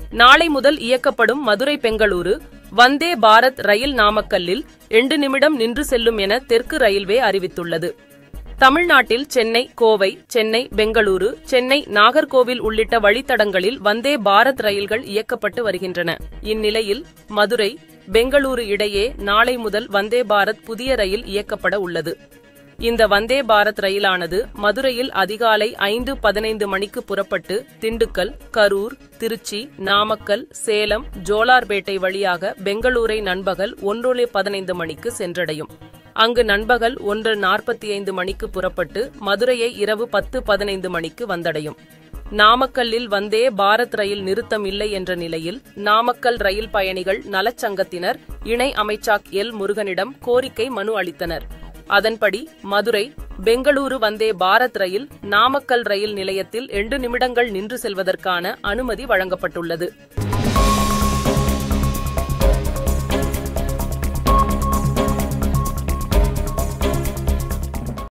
நாளை முதல் இயக்கப்படும் மதுரை பெங்களூரு வந்தே பாரத் ரயில் நாமக்கல்லில் 2 நிமிடம் நின்று செல்லும் என தெற்கு ரயில்வே அறிவித்துள்ளது. தமிழ்நாட்டில் சென்னை, கோவை, சென்னை, பெங்களூரு, சென்னை, நாகர்கோவில் உள்ளிட்ட வழித்தடங்களில் வந்தே பாரத் ரயில்கள் இயக்கப்பட்டு வருகின்றன. இந்நிலையில் மதுரை, பெங்களூரு இடையே நாளை முதல் வந்தே பாரத் புதிய ரயில் இயக்கப்பட உள்ளது. இந்த வந்தே பாரத் ரயிலானது மதுரையில் அதிகாலை 5:15 மணிக்கு புறப்பட்டு திண்டுக்கல், கரூர், திருச்சி, நாமக்கல், சேலம், ஜோலார்பேட்டை வழியாக பெங்களூரை நண்பகல் 1:15 மணிக்கு சென்றடையும். அங்கு நண்பகல் 1:45 மணிக்கு புறப்பட்டு மதுரையை இரவு 10:15 மணிக்கு வந்தடையும். நாமக்கல்லில் வந்தே பாரத் ரயில் நிறுத்தம் இல்லை என்ற நிலையில் நாமக்கல் ரயில் பயணிகள் நலச்சங்கத்தினர் இணை அமைச்சர் எல். முருகனிடம் கோரிக்கை மனு அளித்தனர். அதன்படி மதுரை, பெங்களூரு வந்தே பாரத் ரயில் நாமக்கல் ரயில் நிலையத்தில் 2 நிமிடங்கள் நின்று செல்வதற்கான அனுமதி வழங்கப்பட்டுள்ளது.